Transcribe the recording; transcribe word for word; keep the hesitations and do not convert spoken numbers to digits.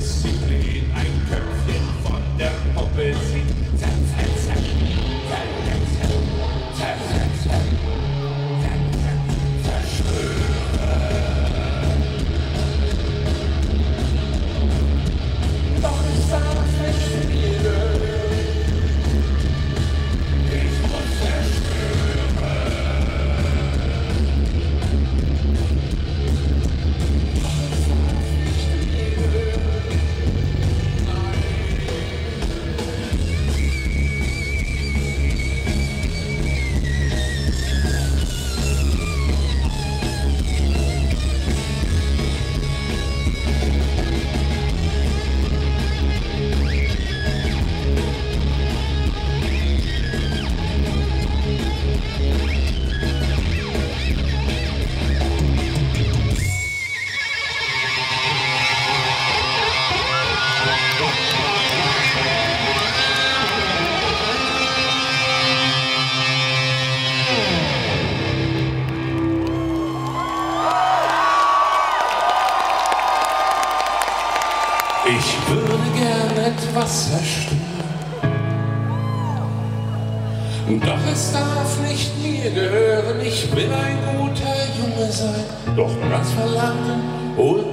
Disziplin, ein Köpfchen von der Puppe zieht. Zack, zack, zack, zack, zack, zack, zack, zack, zack, zack, verschwöre. Doch es darf nicht mir. Ich muss zerstören. Ich würde gern etwas zerstören, doch es darf nicht mir gehören. Ich will ein guter Junge sein, doch das Verlangen holt